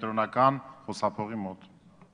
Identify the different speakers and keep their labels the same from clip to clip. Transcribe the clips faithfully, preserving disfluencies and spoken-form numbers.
Speaker 1: կենտրոնական խոսափողի մոտ։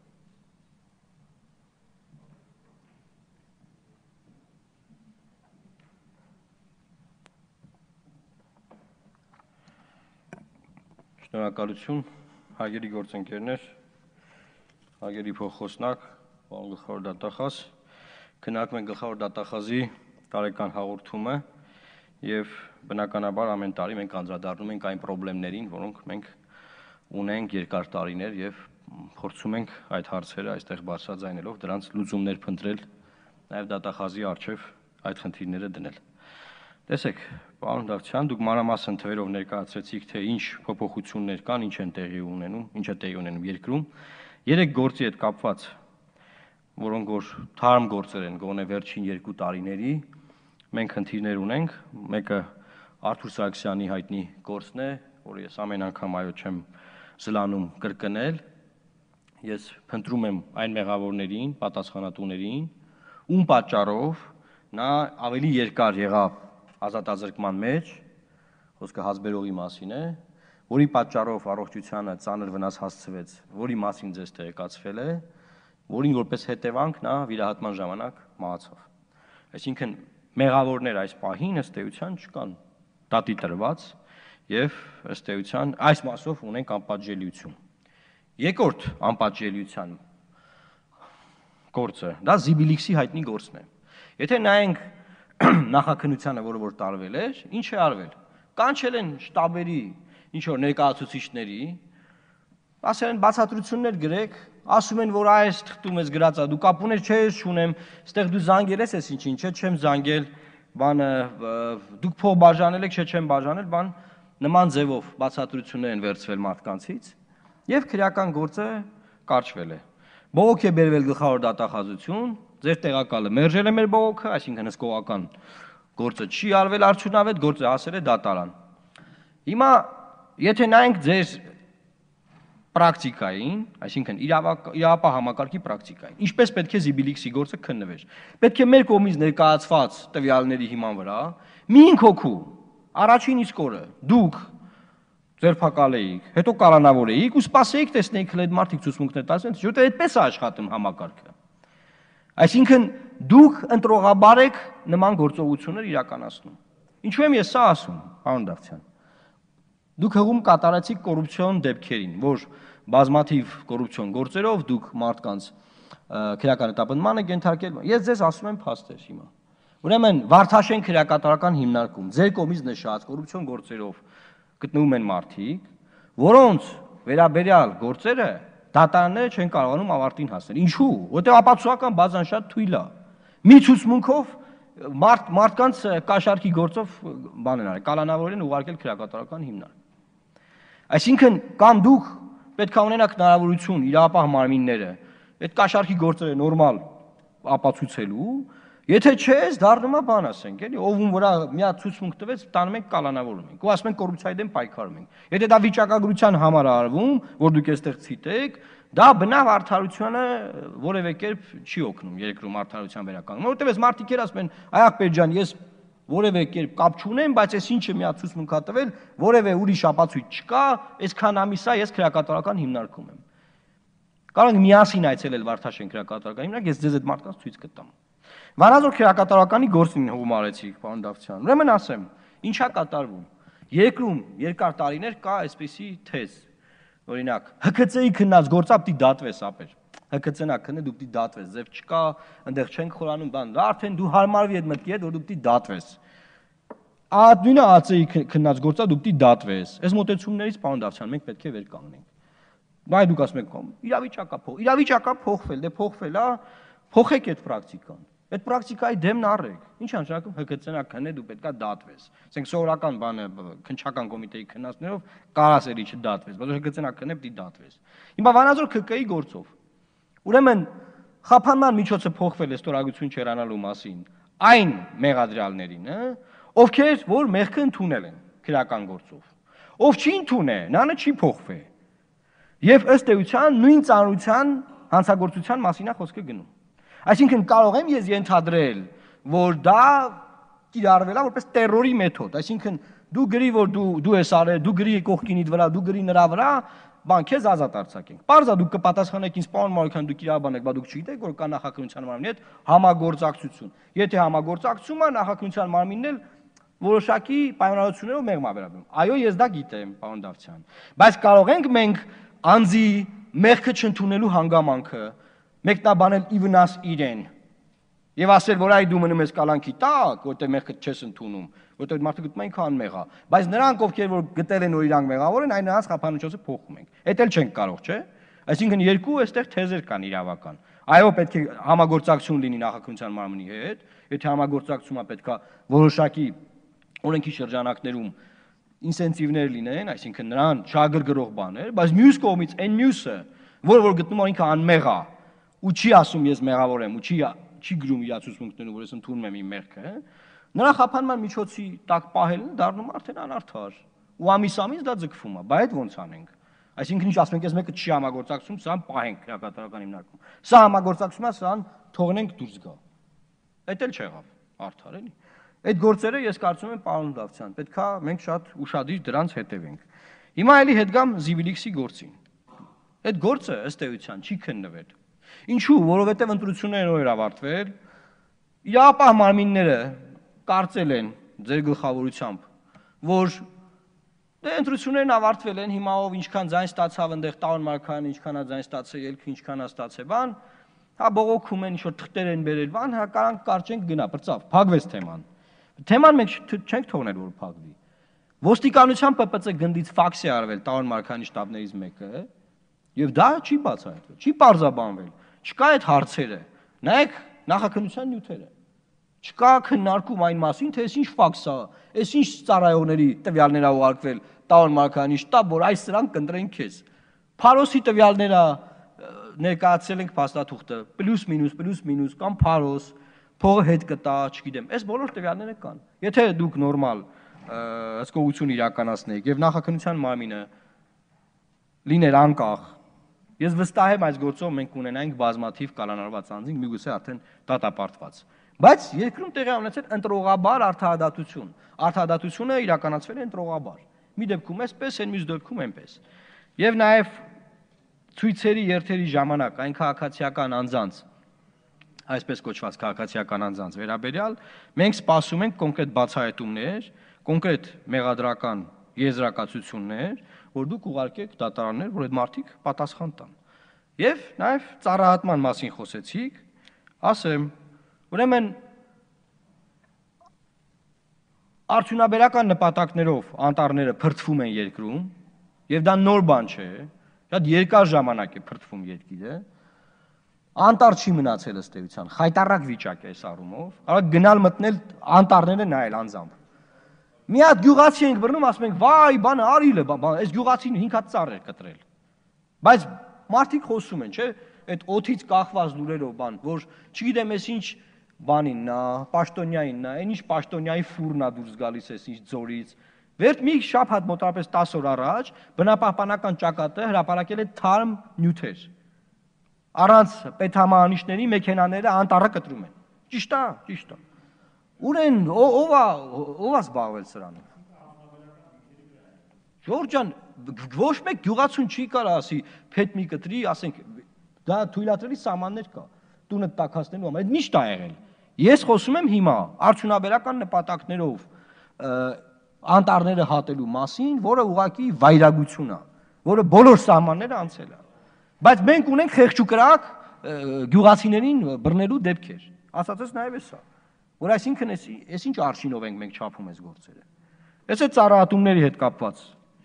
Speaker 2: Շնորհակալություն, հարգելի գործընկերներ, հարգելի փոխխոսնակ, պարոն գլխավոր դատախազ, քննարկում ենք գլխավոր դատախազի տարեկան հաղորդումը եւ բնականաբար ամեն տարի մենք անդրադառնում ենք այն խնդիրներին, որոնք մենք ունենք երկար տարիներ եւ փորձում ենք այդ հարցերը այստեղ բարձրաձայնելով դրանց լուծումներ փնտրել, նաեւ դատախազի առջեւ այդ խնդիրները դնել։ Տեսեք, պարոն Դավթյան, դուք մանրամասն թվերով ներկայացրեցիք, թե ինչ փոփոխություններ կան, ինչ են տեղի ունենում, ինչ է տեղի ունենում երկրում։ Երեք գործի հետ կապված, որոնք որ թարմ գործեր են գոնե վերջին երկու տարիների, մենք խնդիրներ ունենք։ Մեկը Արթուր Սարգսյանի հայտնի գործն է, որը ես ամեն անգամ այո չեմ զլանում կրկնել։ Ես փնտրում եմ այն մեղավորներին, պատասխանատուներին, ում պատճառով նա ավելի երկար եղավ ազատազրկման մեջ, խոսքը հազբերողի մասին է, որի պատճառով առողջությանը ծանր վնաս հասցվեց, որի մասին ձեզ տեղեկացվել է, որին որպես հետևանք նա վիրահատման ժամանակ մահացավ։ Այսինքն մեղավորներ այս պահին ըստ էության չկան դատի տրված եւ ըստ էության այս մասով ունենք անպատժելիություն։ Երկրորդ անպատժելիության գործը դա Զիբիլիքսի հայտնի գործն է։ Եթե նայենք նախաքննությանը, որը որ տարվել էր, ինչ է արվել։ Կանչել են շտաբերի, ինչ որ ներկայացուցիչների, ասել են բացատրություններ գրեք, ասում են, որ այս թղթում ես գրածա, դու կապ ունես, չէ, ես չունեմ, ստեղ դու զանգել ես, ես ինչ-ինչ, չէ, չեմ զանգել, բանը դուք փող բաժանել եք, չէ, չեմ բաժանել, բան նման ձևով բացատրություններ են վերցվել մարդկանցից, եւ քրեական գործը կարճվել է։ Բողոք է բերվել գլխավոր դատախազություն, ձեր տեղակալը մերժել է մեր բողոքը, այսինքն հսկողական գործը չի արվել արդյունավետ, գործը հասել է դատարան։ Հիմա եթե նայենք ձեր պրակտիկային, այսինքն իրավապահ համակարգի պրակտիկային, ինչպես պետք է Զիբիլիքսի գործը քննվեր։ Պետք է մեր կողմից ներկայացված տվյալների հիման վրա մի հոգու առաջին իսկ օրը դուք ձերբակալեիք, հետո կալանավորեիք ու սպասեիք տեսնեիք այդ մարդիկ ցուցմունքներ տասեն, որտեղ այդպես է աշխատում համակարգը։ Այսինքն դուք ընտրողաբար եք նման գործողություններ իրականացնում։ Ինչու եմ ես սա ասում, պարոն Դավթյան։ Դուք հղում կատարեցիք կոռուպցիոն դեպքերին, որ բազմաթիվ կոռուպցիոն գործերով դուք մարդկանց քրեական հետապնդման եք ենթարկել։ Ես ձեզ ասում եմ փաստեր հիմա։ Ուրեմն Վարդաշեն քրեակատարական հիմնարկում ձեր կողմից նշած կոռուպցիոն գործերով գտնվում են մարդիկ, որոնց վերաբերյալ գործերը դատարանները չեն կարողանում ավարտին հասնել։ Ինչու՞։ Որտեղ ապացուցողական բազան շատ թույլ է։ Մի ցուցմունքով մարդ մարդկանց կաշառքի գործով բան են արել, կալանավորել են ուղարկել քրեակատարական հիմնարկ։ Այսինքն կամ դուք պետք է ունենաք հնարավորություն իրավապահ մարմինները այդ կաշառքի գործերը նորմալ ապացուցելու, եթե չէ, դառնում է բան ասենք, էլի, ով ում վրա մի հատ ցուցմունք տվեց, տանում ենք կալանավորում ենք։ Ու ասում ենք կոռուպցիայի դեմ պայքարում ենք։ Եթե դա վիճակագրության համար է արվում, որ դուք այստեղ ցիտեք, դա բնավ արդարությանը որևէ կերպ չի օգնում երկրում արդարության վերականգնման, որովհետև այս մարդիկ էր ասում են, այ ախպեր ջան, ես որևէ կերպ կապ չունեմ, բայց այս ինչը մի հատ ցուցմունք ա տվել, որևէ ուրիշ ապացույց չկա, այսքան ամիս է ես քրեակատարական հիմնարկում եմ։ Կարող ենք միասին այցելել Վարդաշեն քրեակատարական հիմնարկ, ես ձեզ այդ մարդկանց ցույց կտամ։ Վանաձոր քրեակատարականի գործին հումարեցիք, պարոն Դավթյան։ Ուրեմն ասեմ, ինչա կատարվում։ Երկրում երկար տարիներ կա այսպիսի թեզ։ Օրինակ, Հ Ք Ց-ի քննած գործը պիտի դատվես ապեր։ Հ Ք Ց-ն ա քննի, դու պիտի դատվես, ձև չկա, այնտեղ չենք խորանում բան։ Արդեն դու հարմարվի այդ մտքի հետ, որ դու պիտի դատվես։ Ա նույնը Ա Ծ-ի քննած գործը դու պիտի դատվես։ Այս մոտեցումներից, պարոն Դավթյան, մենք պետք է վեր կանգնենք։ Բայ դուք ասում եք, իրավիճակա փոխ, իրավիճակա փոխվել, դե փոխվել է, փոխեք այդ պրակտիկան։ Այդ պրակտիկայի դեմն առեք։ Ինչ է նշանակում Հ Ք Ց-ն ա քննի, դու պետքա դատվես։ Ասենք սովորական բանը քննչական կոմիտեի քննածներով կարաս էլի չդատվես, բայց Հ Ք Ց-ն ա քննի, պիտի դատվես։ Հիմա Վանաձոր K K-ի գործով։ Ուրեմն խափանման միջոցը փոխվել է ստորագրություն չերանալու մասին այն մեղադրյալներին, ովքեր որ մեղքը ընդունել են քրեական գործով։ Ով չի ընդունել, նա չի փոխվել։ Եվ ըստ էության նույն ծանրության հանցագործության մասին է խոսքը գնում։ Այսինքն կարող եմ ես ենթադրել, որ դա կիրառվել է որպես տերորի մեթոդ, այսինքն դու գրի, որ դու դու ես արել, դու գրի կողքինիդ վրա, դու գրի նրա վրա, բան քեզ ազատ արձակենք։ Պարզա դուք կպատասխանեք ինձ պարոն Մարուկյան, դուք իրավաբան եք, բայց դուք չգիտեք, որ կա նախաքննության մարմնի հետ համագործակցություն։ Եթե համագործակցում է նախաքննության մարմինն էլ որոշակի պայմանավորություններով մեղմ է վերաբերում։ Այո, ես դա գիտեմ, պարոն Դավթյան։ Բայց կարող ենք մենք անձի մեղքը չընդունելու հանգամանքը մեկնաբանել ի վնաս իրեն եւ ասել, որ այ դու մնում ես կալանքի տակ, որտեղ մեղքը չես ընդունում, որտեղ մարդը գտնում են քան մեղա, բայց նրանք ովքեր որ գտել են որ իրանք մեղավոր են, այն նրանց խափանուճոցը փոխում ենք։ Էդ էլ չենք կարող, չէ՞։ Այսինքն երկու այստեղ թեզեր կան իրավական։ Այո, պետք է համագործակցություն լինի նախաքննության մարմնի հետ, եթե համագործակցումը պետքա որոշակի օրենքի շրջանակներում ինսենտիվներ լինեն, այսինքն նրան չագրգռող բաներ, բայց մյուս կողմից այն մյուսը, որը որ գտնում է ինքը անմեղ է, ու չի ասում ես մեղավոր եմ, ու չի չի գրում իր ցուցմունքներում, որ ես ընդունում եմ իմ մեղքը, նրա խափանման միջոցի տակ պահելն դառնում արդեն անարդար։ Ու ամիս-ամիս դա ձգվում է, բայց այդ ո՞նց անենք։ Այսինքն ինչ ասում ենք, ես մեկը չի համագործակցում, սրան պահենք քրեակատարական հիմնարկում։ Սա համագործակցում է, սրան թողնենք դուրս գա։ Այդ էլ չեղավ, արդար էլի։ Այդ գործերը ես կարծում եմ պարոն Դավթյան, պետքա մենք շատ ուշադիր դրանց հետևենք։ Հիմա էլի հետ գամ Զիվիլիքսի գործին։ Այդ գործը ըստ էության չի քննվել։ Ինչու՞, որովհետև ընտրությունները նոր ավարտվել, իրապահ մարմինները կարծել են ձեր գլխավորությամբ, որ դե ընտրություններն ավարտվել են, հիմա ով ինչքան ձայն ստացավ այնտեղ Տարոն Մարգարյանը ինչքան է ձայն ստացել, ելքը ինչքան է ստացել, բան, հա բողոքում են, ինչ-որ թղթեր են բերել, բան, հա կարանք կարճենք գնա, բրծավ, փակվեց թեման։ Թեման մենք չենք թողնել, որ փակվի։ Ոստիկանության Պ Պ Ց գնդից ֆաքս է արվել Տարոն Մարգարյանի շտաբներից մեկը, եւ դա չի բացահայտվել, չի պարզաբանվել, չկա այդ հարցերը։ Նայեք նախաքննության նյութերը։ Չկա քննարկում այն մասին, թե այս ինչ ֆաքս է, այս ինչ ծառայողների տվյալներ ա ուղարկվել Տարոն Մարգարյանի շտաբ, որ այս սրանք կընտրեն քեզ։ Փարոսի տվյալները ներկայացրել ենք փաստաթուղթը, պլյուս մինուս, պլյուս մինուս կամ փարոս, փողը հետ կտա, չգիտեմ, այս բոլոր տվյալները կան։ Եթե դուք նորմալ հսկողություն իրականացնեիք եւ նախաքննության մարմինը լիներ անկախ, ես վստահ եմ այս գործով մենք ունենայինք բազմաթիվ կալանարված անձինք, միգուցե արդեն դատապարտված։ Բայց երկրում տեղի ունեցել ընտրողաբար արդարադատություն։ Արդարադատությունը իրականացվել է ընտրողաբար։ Մի դեպքում էսպես, այն մյուս դեպքում այնպես։ Եվ նաև ցույցերի երթերի ժամանակ այն քաղաքացիական անձանց, այսպես կոչված քաղաքացիական անձանց վերաբերյալ, մենք սպասում ենք կոնկրետ բացահայտումներ, կոնկրետ մեղադրական եզրակացություններ, որ դուք ուղարկեք դատարաններ, որ այդ մարդիկ պատասխան տան։ Եվ նաև ծառայատման մասին խոսեցիք, ասեմ, ուրեմն արդյունաբերական նպատակներով անտառները փրկվում են երկրում, եւ դա նոր բան չէ, շատ երկար ժամանակ է փրկվում երկիրը, անտառ չի մնացել ըստ էության, խայտառակ վիճակ է այս առումով, կարող գնալ մտնել անտառները նայել անձամբ։ Մի հատ գյուղացի ենք բռնում, ասում ենք, վայ, բանը արիլը, այս գյուղացին հինգ հատ ծառ էր կտրել։ Բայց մարդիկ խոսում են, չէ՞, այդ օդից կախված լուրերով բան, որ չգիտեմ, ես ինչ բանին նա, պաշտոնյային նա, այն ինչ պաշտոնյայի ֆուրն է դուրս գալիս էս ինչ ձորից։ Վերջ մի շաբաթ մոտավորապես տասը օր առաջ բնապահպանական ճակատը հրապարակել է թարմ նյութեր։ Առանց պետհամանիշների մեքենաները անտառը կտրում են։ Ճիշտ է, ճիշտ է։ Ուր են, ով է, ով է զբաղվել սրանով։ Ժորժ ջան, ոչ մեկ գյուղացուն չի կարող ասի, փետ մի կտրի, ասենք, դա թույլատրելի սահմաններ կա։ Տունը տաքացնելու համար, այդ միշտ է եղել։ Ես խոսում եմ հիմա արդյունաբերական նպատակներով անտառները հատելու մասին, որը ուղղակի վայրագություն է, որը բոլոր սահմանները անցել է։ Բայց մենք ունենք խեղճուկրակ գյուղացիներին բռնելու դեպքեր։ Ասածս նաև է սա, որ այսինքն այս ինչ արշինով ենք մենք չափում այս գործերը։ Այս է ծառայատումների հետ կապված։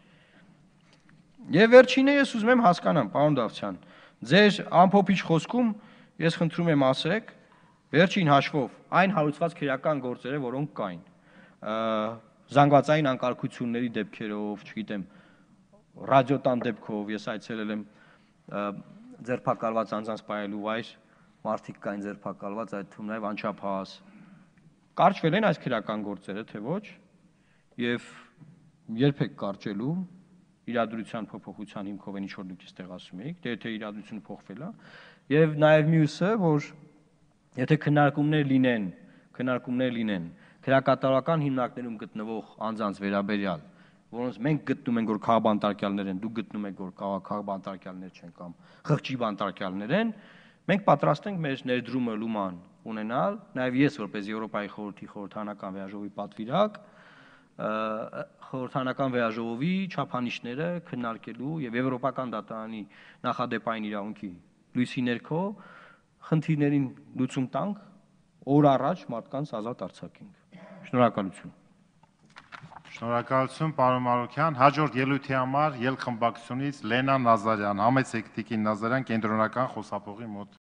Speaker 2: Եվ վերջինը ես ուզում եմ հասկանամ, պարոն Դավթյան, ձեր ամփոփիչ խոսքում ես խնդրում եմ ասեք, վերջին հաշվով այն հարուցված քրեական գործերը, որոնք կային, զանգվածային անկարգությունների դեպքերով, չգիտեմ, ռադիոտան դեպքով, ես այցելել եմ ձերբակալված անձանց պահելու վայր, մարդիկ կային ձերբակալված, այդ թվում նաև անչափահաս։ Կարճվել են այս քրեական գործերը, թե ոչ, եւ երբ եք կարճելու իրադրության փոփոխության հիմքով են ինչ-որ դուք այստեղ ասում եք, թե եթե իրադրությունը փոխվել է, եւ նաեւ մյուսը, որ եթե քննարկումներ լինեն, քննարկումներ լինեն քրեակատարական հիմնարկներում գտնվող անձանց վերաբերյալ, որոնց մենք գտնում ենք, որ քաղաքբանտարկյալներ են, դուք գտնում եք, որ քաղաքբանտարկյալներ չեն կամ խղճի բանտարկյալներ են, մենք պատրաստ ենք մեր ներդրումը լուման ունենալ, նաև ես որպես Եվրոպայի խորհրդի խորհրդանական վեաժողովի պատվիրակ, խորհրդանական վեաժողովի չափանիշները քննարկելու եւ Եվրոպական դատարանի նախադեպային իրավունքի լույսի ներքո խնդիրներին լուծում տանք, օր առաջ մարդկանց ազատ արձակենք։ Շնորհակալություն։
Speaker 1: Շնորհակալություն, պարոն Մարուքյան։ Հաջորդ ելույթի համար ելք խմբակցությունից Լենա Նազարյան, համեցեք Տիկին Նազարյան, կենտրոնական խոսափողի մոտ։